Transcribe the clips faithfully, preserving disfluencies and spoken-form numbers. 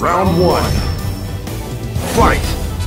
Round one. Fight!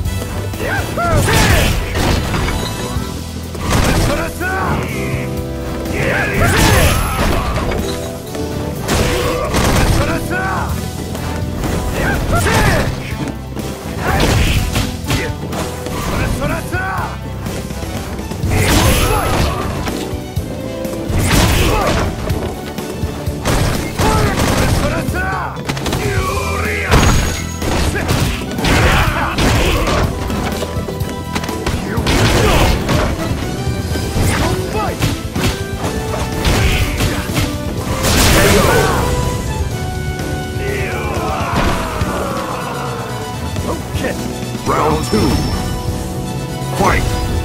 Round two. Fight!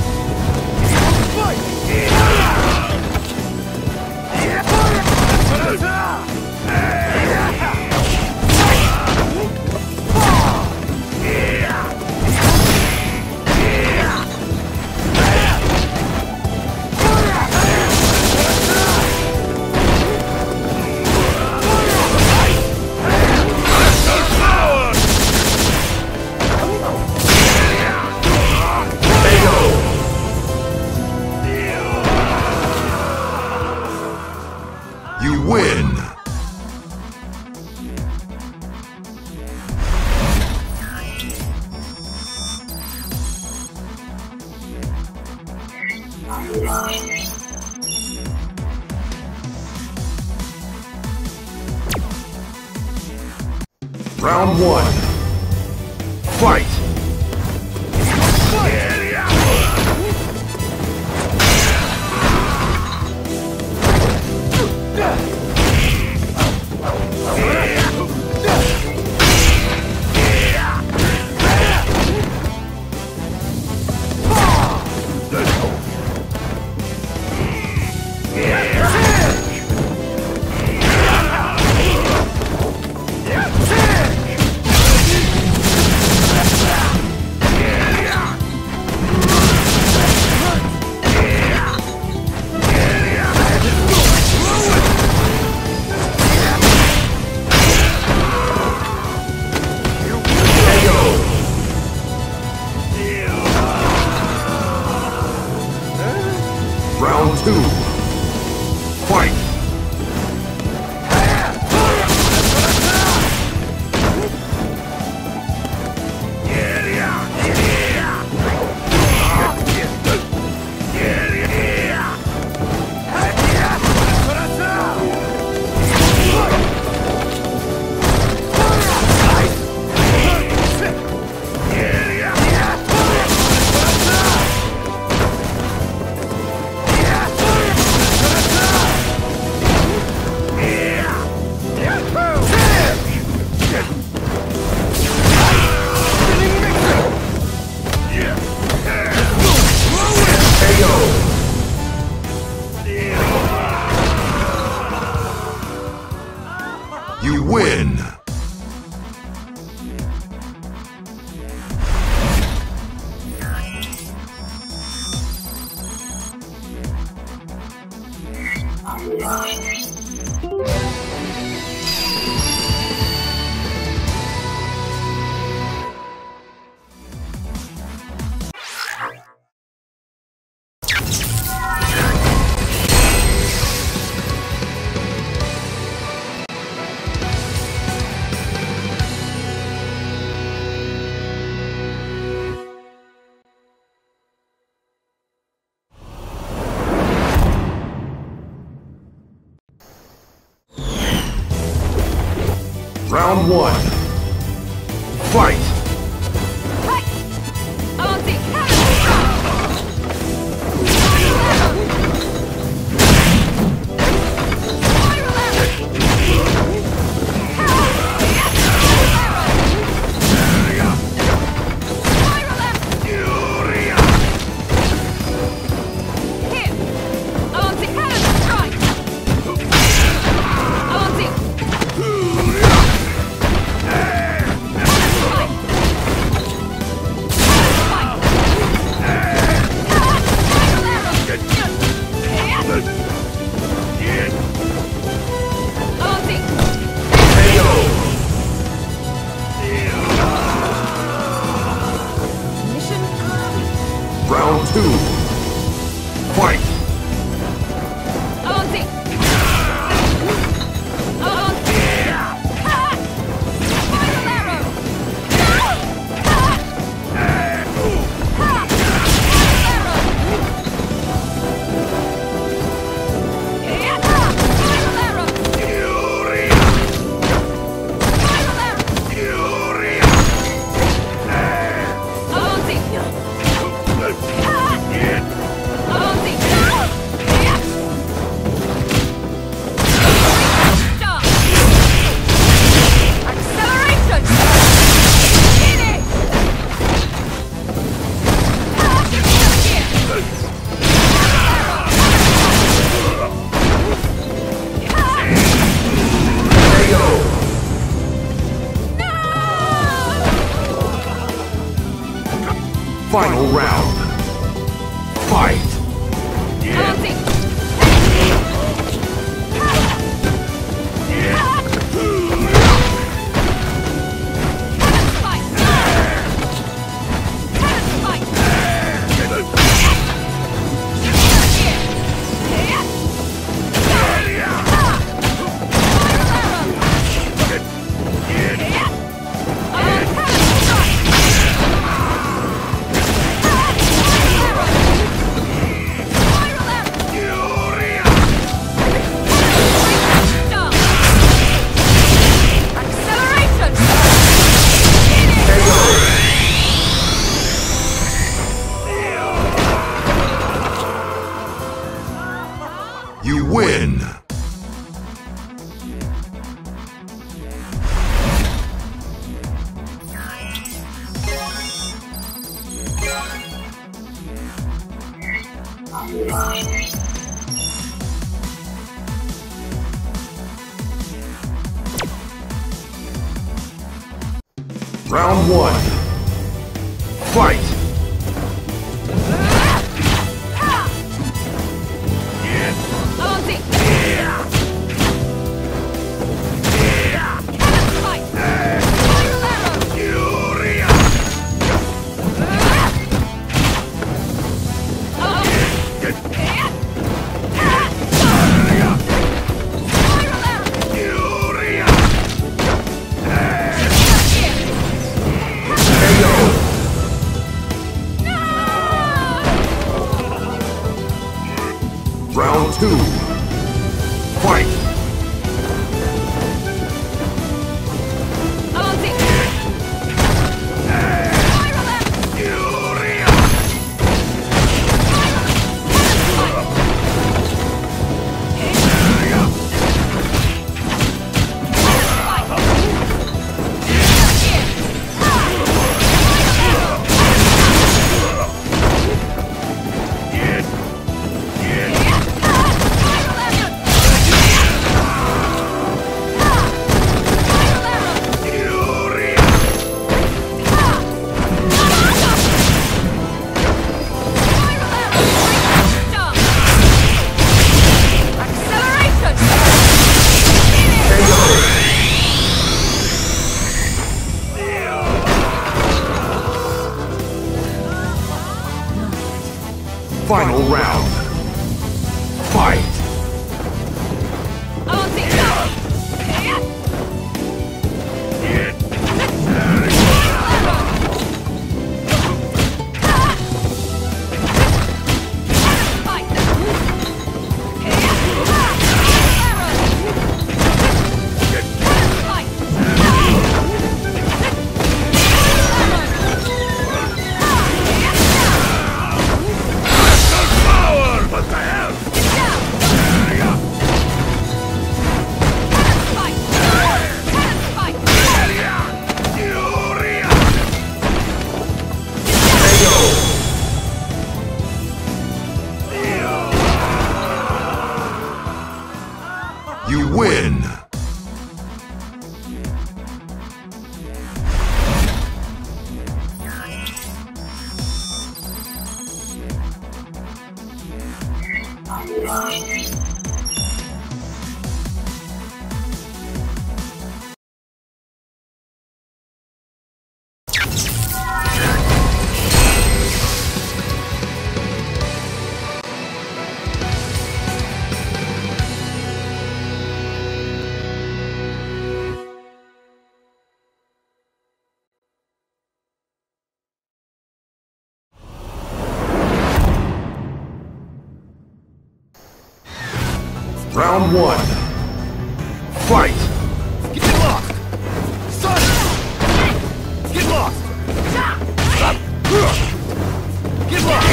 You win! Round one. Fight! Round two. Fight! You win! Round one. Fight! Fight! two. Fight! Avanti! Avanti! Ha! Final arrow! Ha! Ha! Final arrow! Yeah! Final arrow! Furia! Final arrow! Furia! Avanti! Ha! Avanti! Yeah! Stop! Acceleration! Finish! Ha! Here! K O! Final round. Fight! Avanti! Furia! Acceleration! K O! You win! Round one. Fight! Avanti! Fight! Final arrow! Furia! Furia! K O! Round two. Fight! Furia! Furia! Acceleration! K O! Final round. Fight! What the hell? Furia! K O! You win! Round one. Fight! Get lost! Son! Get lost! Get lost!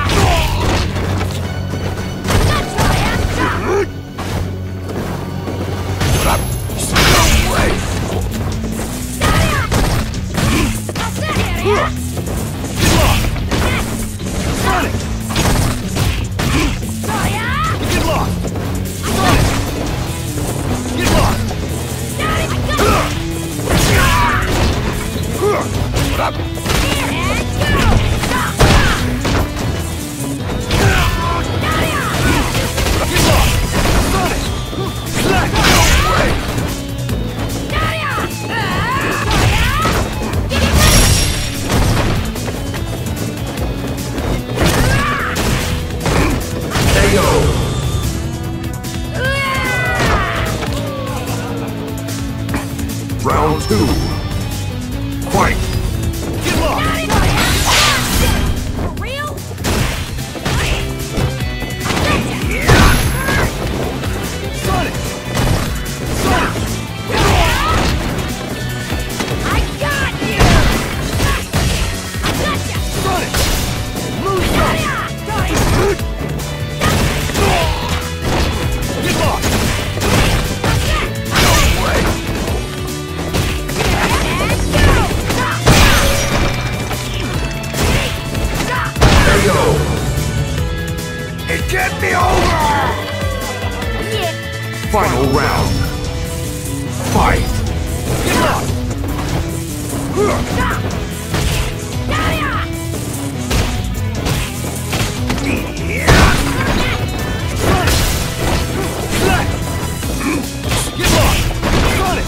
Round two. Fight! Get lost! For real? Sonic! Sonic! I got you! I gotcha! Sonic! Lose some! Get lost! It can't be over! Final round. Fight! Get lost! Get lost! Sonic!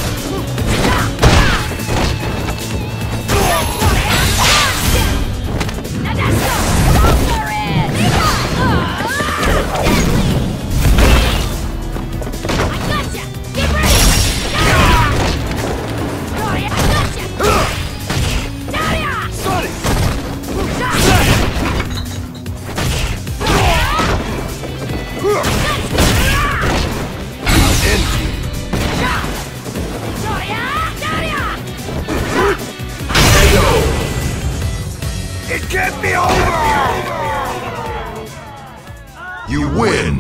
It can't be over! You win!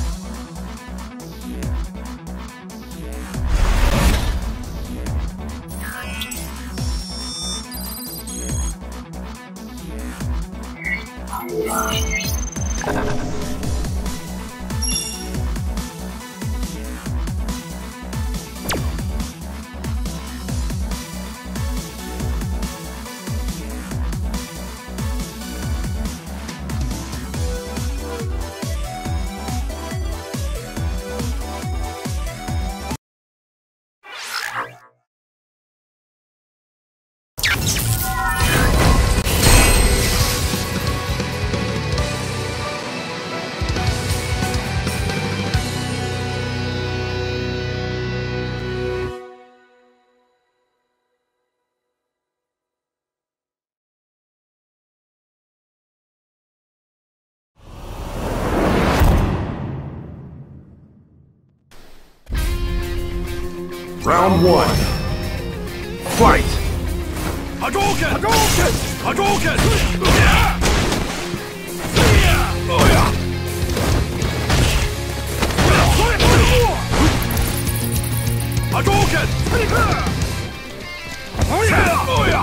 Round one. Fight! Hadouken! Hadouken! Hadouken! Yeah! Yeah! Oh yeah! Hadouken! Oh yeah! Oh yeah!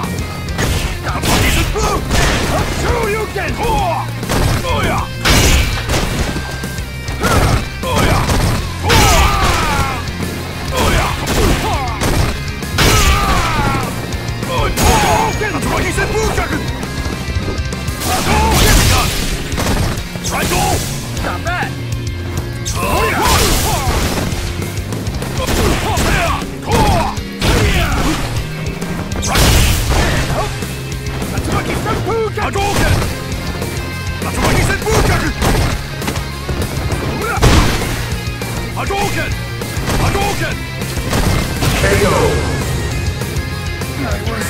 Shoryuken! Oh yeah! Oh yeah! Stop that! Hadouken! Hadouken! K O! That was...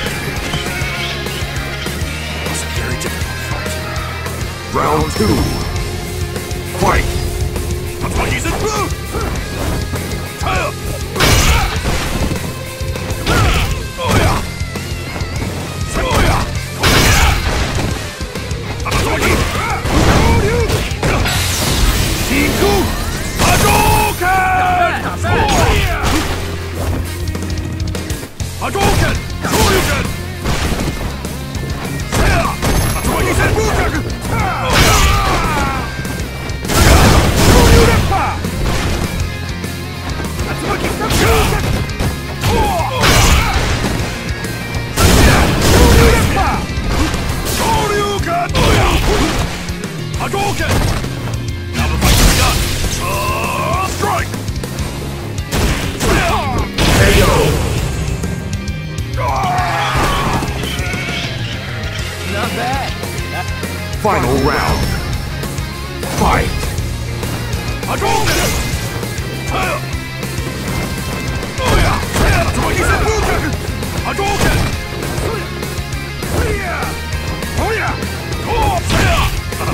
That was a very difficult fight. Round two. Fight! Final round. Fight! Hadouken! Oh yeah! Hadouken! Oh yeah! Oh yeah!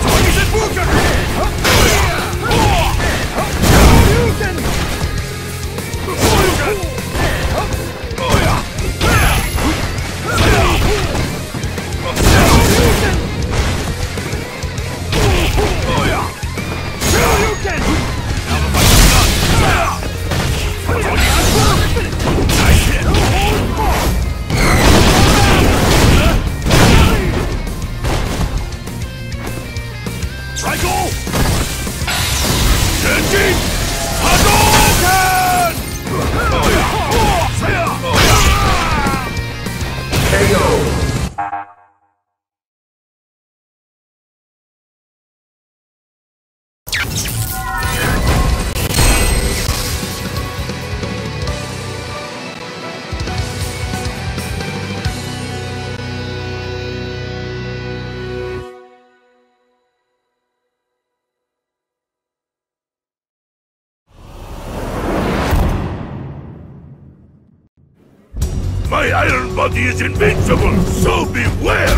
My iron body is invincible, so beware!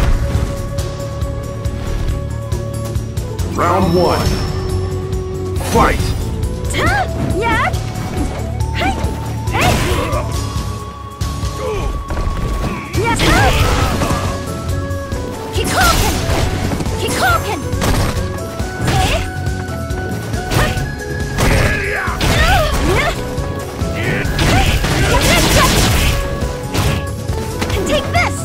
Round one. Fight! Yeah! Hey! Hey! Yes! Keep talking! Keep talking! Hey! Take this!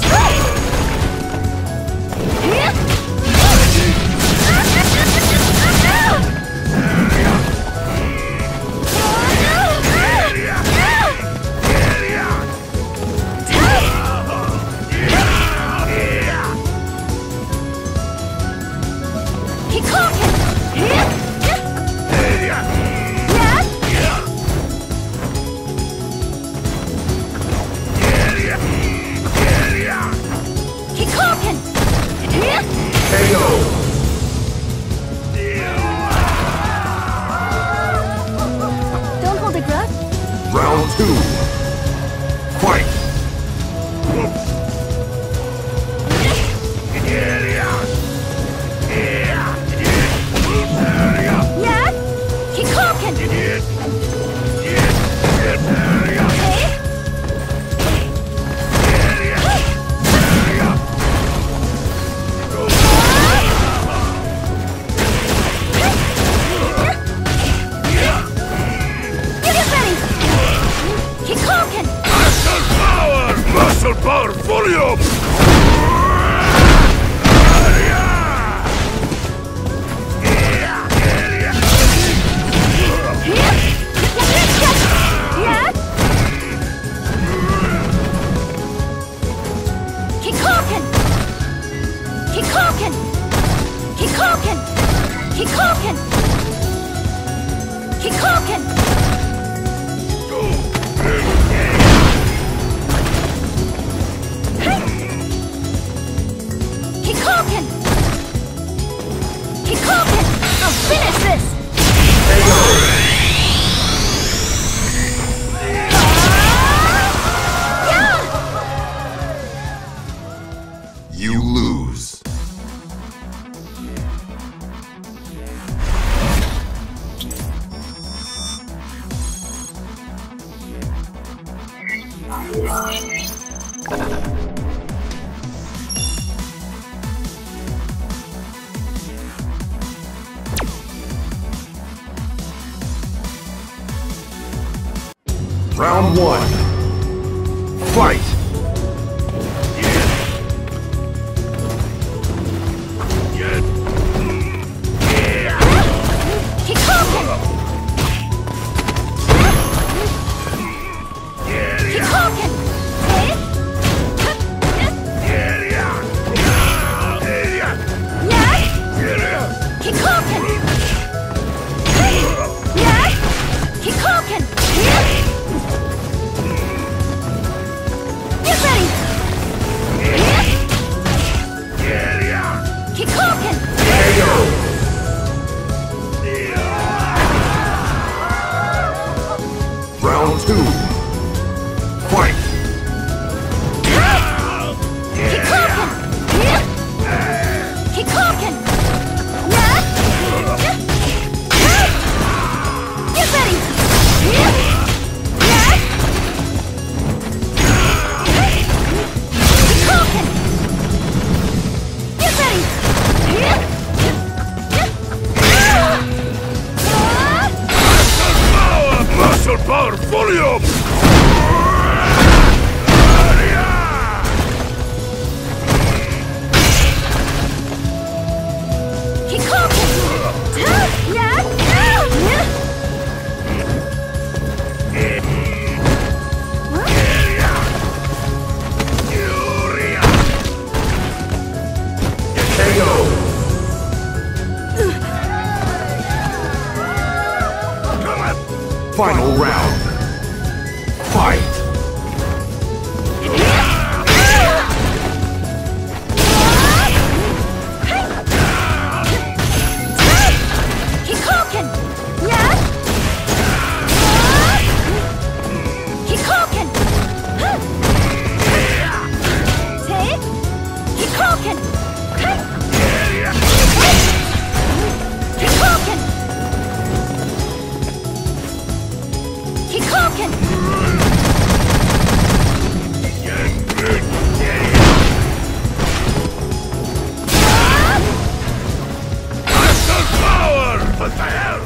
Keep talking! Keep talking! K O! Don't hold a grudge. Round two. Fight! Yeah? Keep talking! Okay? Muscle power volume! Keep talking! Keep talking! Keep talking! Keep talking! Keep talking! Keep talking! Keep talking! I'll finish this! You lose. Round one. Fight! Round two. Fight! Muscle power volume! Final round. Fight! What the hell?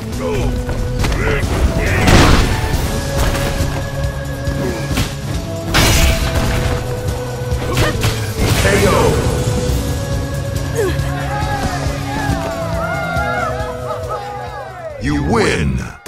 K O! You win!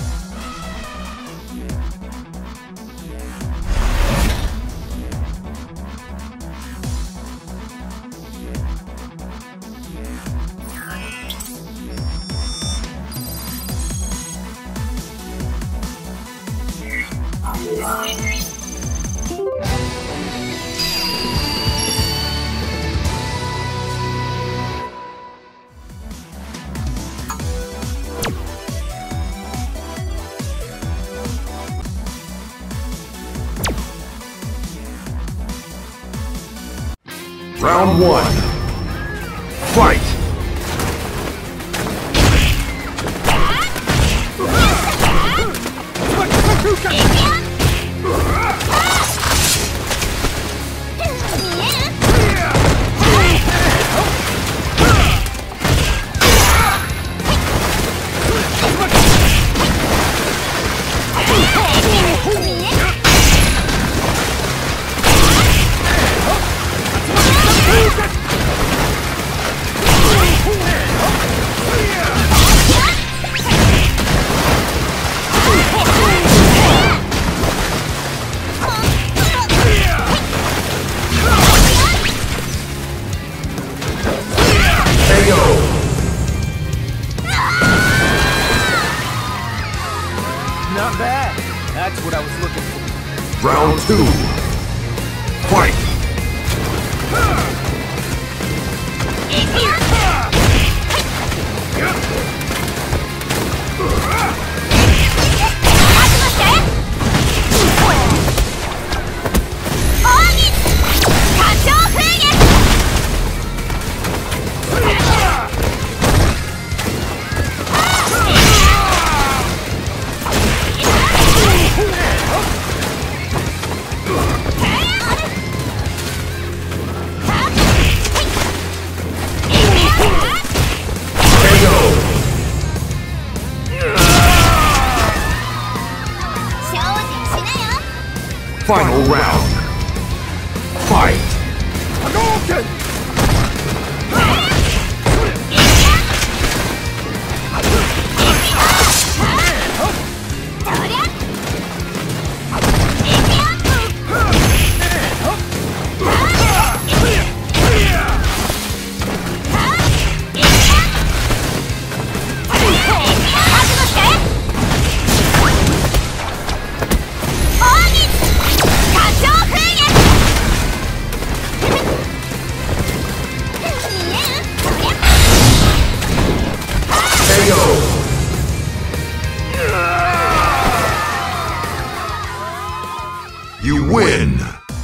Round one. Fight! Not bad. That's what I was looking for. Round two. Fight! Ugh! Final round. Fight! Hadouken! You win!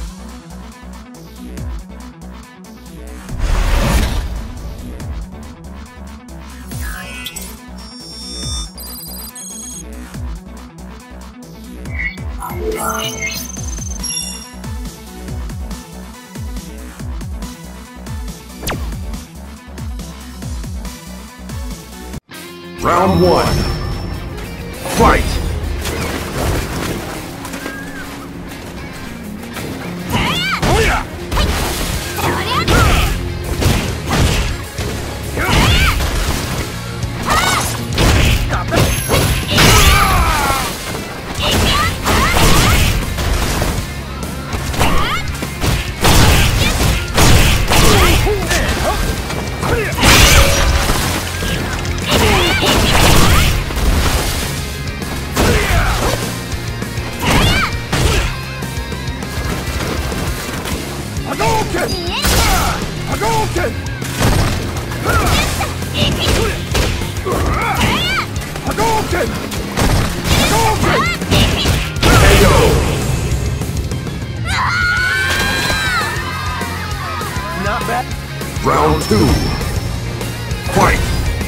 Round one. Fight! Hadouken! Hadouken! Hadouken! K O! Not bad. Round two. Fight!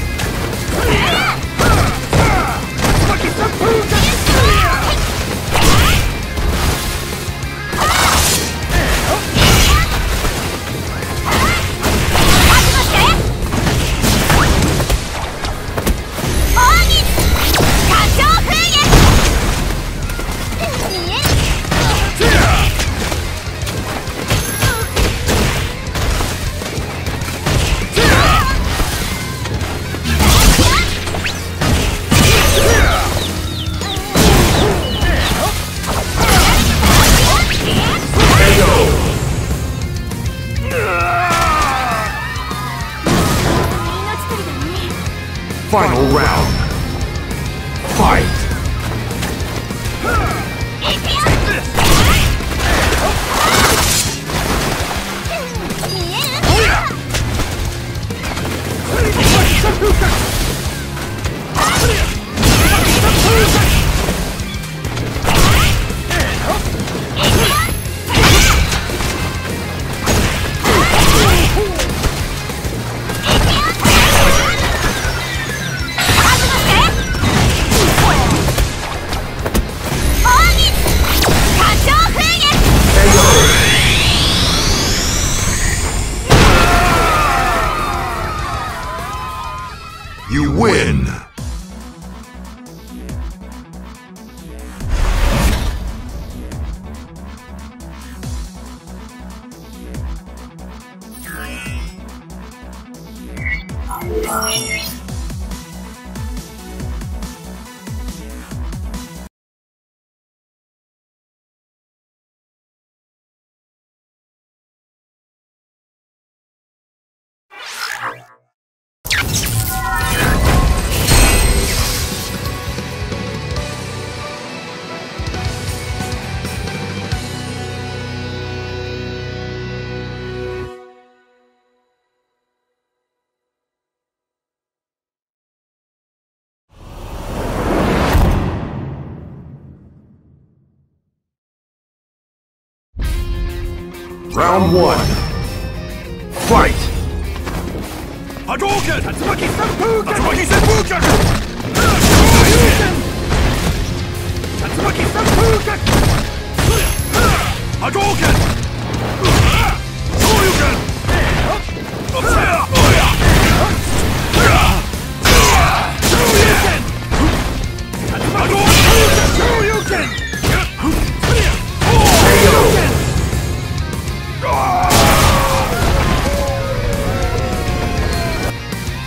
Final round. Fight! You win! Round one. Fight! Hadouken! Tatsumaki Senpuken! Tatsumaki Senpuken! Tatsumaki Senpuken! Hadouken! Shoryuken! Shoryuken! Hadouken! Shoryuken!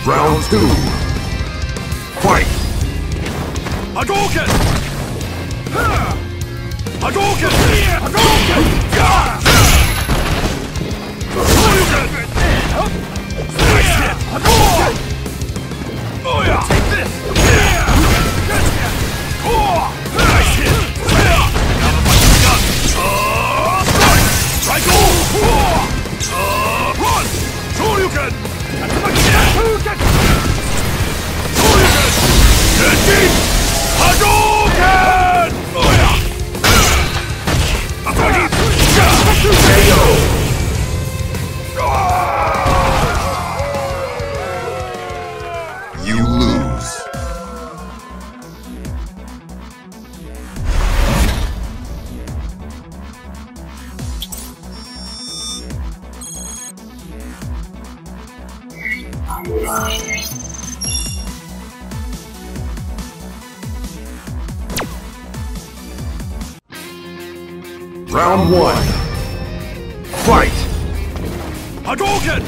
Round two. Fight! Hadouken! Hadouken! Hadouken! Hadouken! Nice hit! Hadouken! Oh yeah! Take this! Nice hit! Strike! Run! Shoryuken! Shoryuken! Get deep! Hadouken! Oh yeah! K O! You lose. Round one. Fight! Hadouken!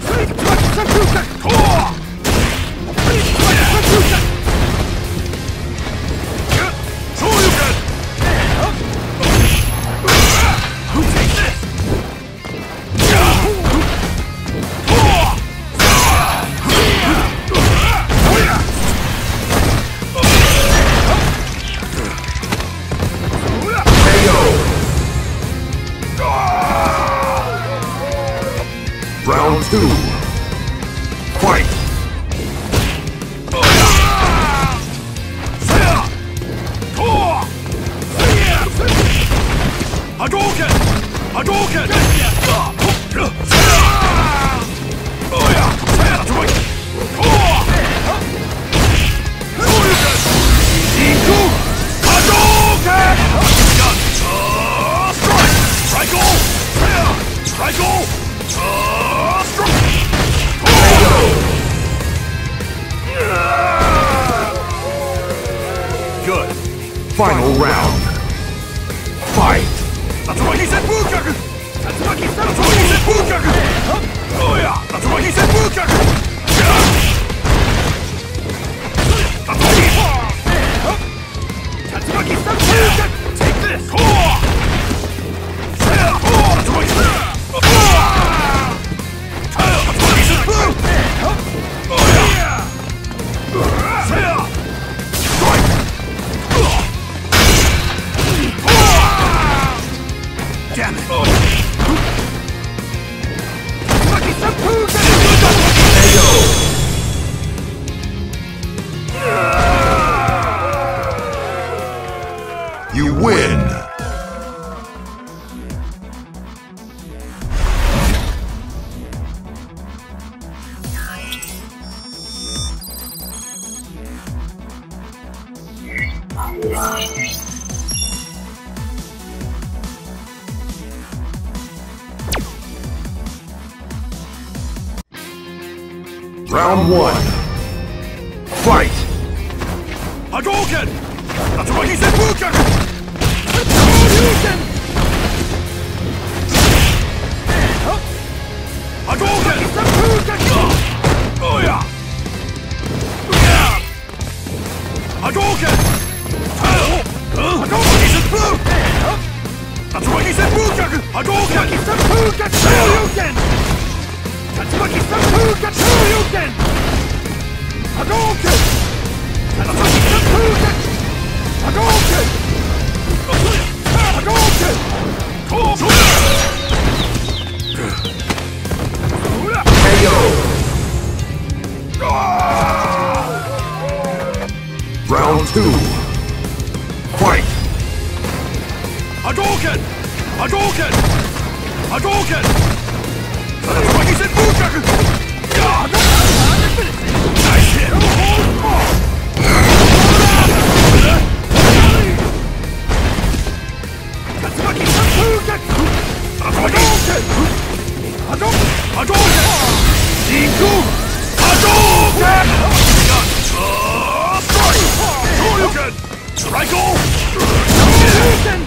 Shoryuken! Who takes this? Round two. Fight! Hadouken! Hadouken! Good. Final round. Fight! Tatsumaki Senpukyaku! Tatsumaki Senpukyaku! Oh yeah! Tatsumaki Senpukyaku! Tatsumaki Senpukyaku! Take this! Tatsumaki Senpukyaku! Oh yeah! Strike! Damn it! Tatsumaki Senpukyaku! You win! Round one. Fight! Hadouken! Tatsumaki Senpukyaku! Hadouken! Hadouken! Oh yeah! Hadouken! Hadouken! Tatsumaki Senpukyaku! Hadouken! Shoryuken! Tatsumaki Senpukyaku! Shoryuken! Hadouken! Tatsumaki Senpukyaku! Hadouken! Hadouken! K O! Round two. Fight! Hadouken! Hadouken! Hadouken! Tatsumaki Senpukyaku! Nice hit! Tatsumaki Senpukyaku! Hadouken! Hadouken! Hadouken! Iku! Hadouken! Strike! Shoryuken! Strike! Shoryuken!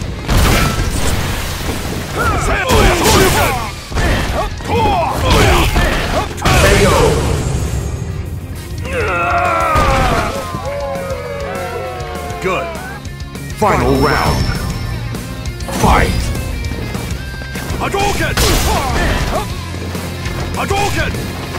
Shoryuken! K O! Final round. Fight! Hadouken! Hadouken!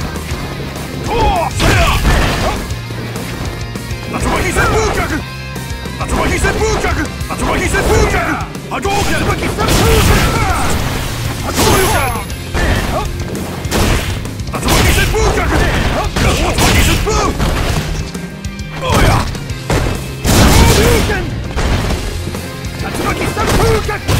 Natsumaki Senpukaku! Natsumaki Senpukaku! Natsumaki Senpukaku! Hadouken! Natsumaki Senpukaku! Natsumaki Senpukaku! Natsumaki Senpukaku! Oh yeah! Hadouken! Natsumaki Senpukaku!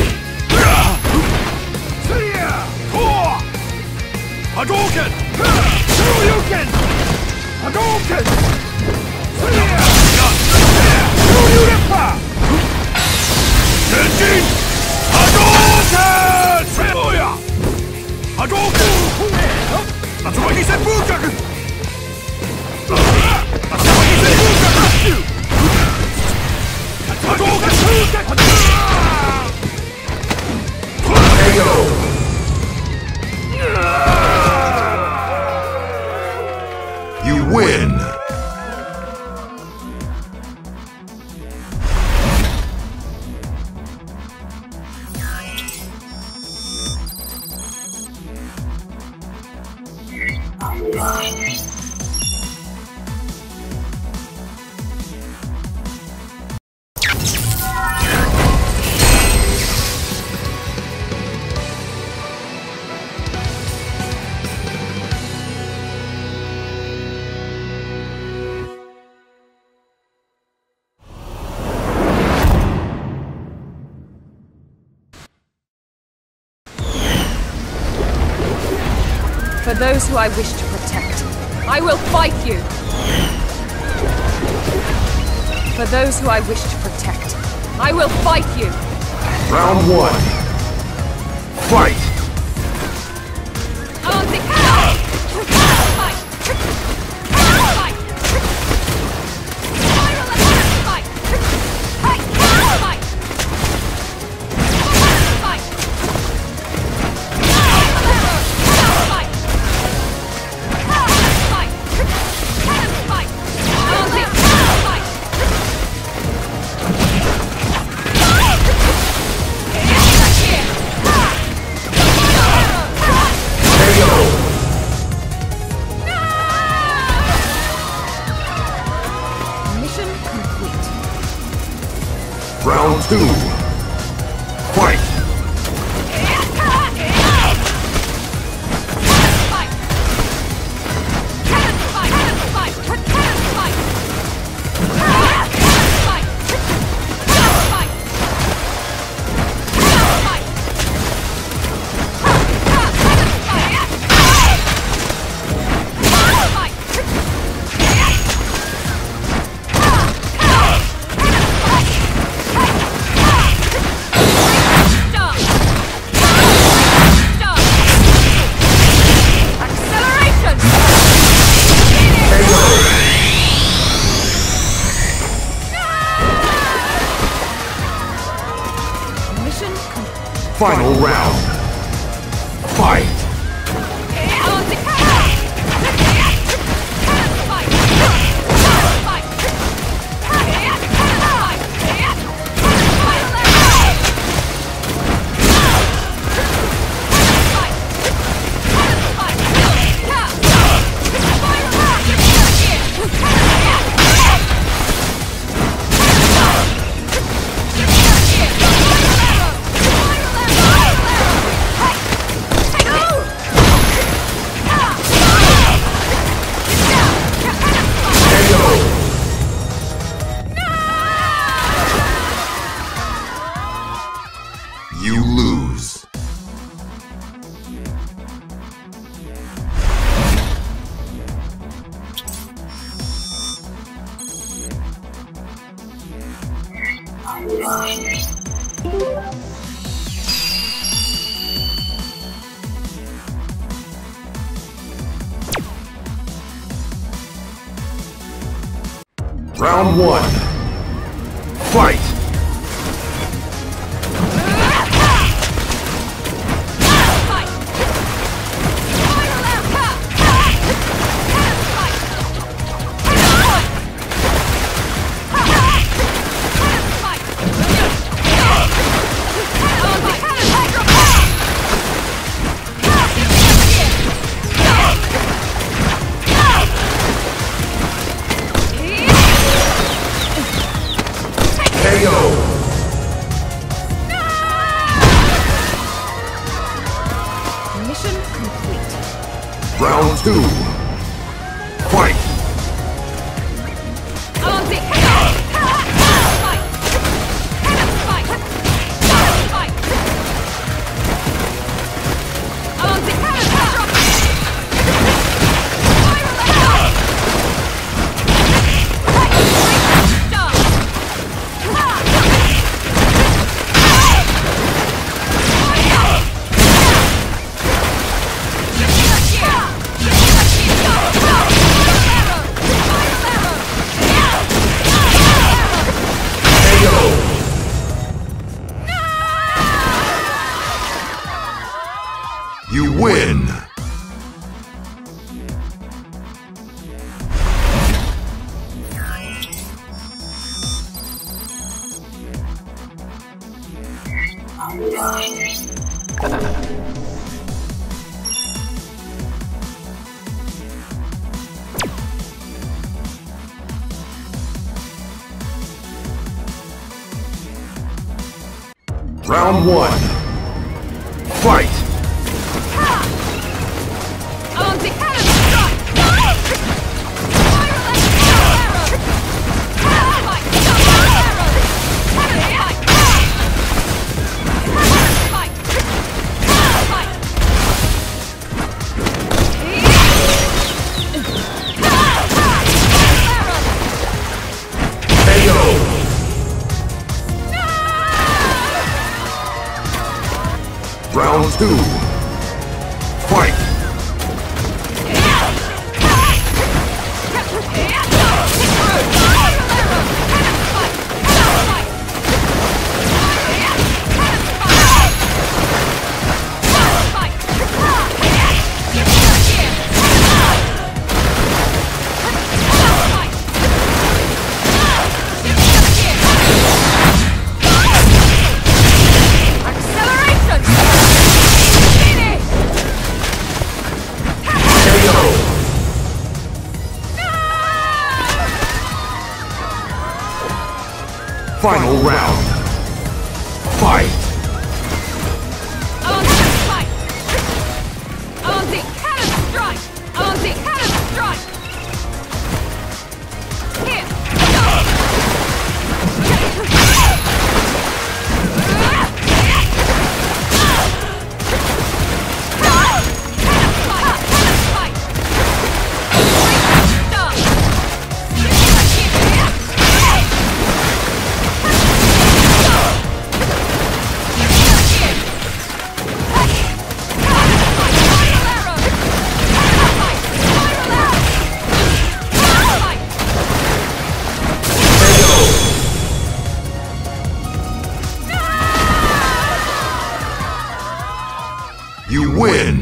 Hadouken! Shoryuken! Hadouken! Shoryurepa! Tenjin! Hadouken! Semoya! Hadouken! Natsumaki Senpukaku! Natsumaki Senpukaku! Hadouken! K O! You win! For those who I wish to protect, I will fight you! For those who I wish to protect, I will fight you! Round one. Fight! On the count! Fight! Fight! Spiral attack! Fight! Fight! Fight! Fight! Round two. Fight! Final round. Fight! You lose. Round one. Fight! Fight! Round one. Fight! On the cannon strike! Round two. Fight! Final round. Fight! On the fight! On the cannon strike! On the cannon strike! Here! You win!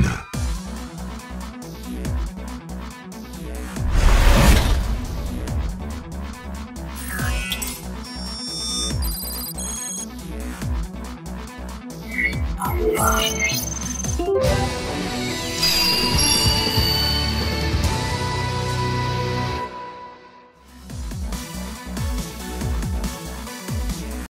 Bye.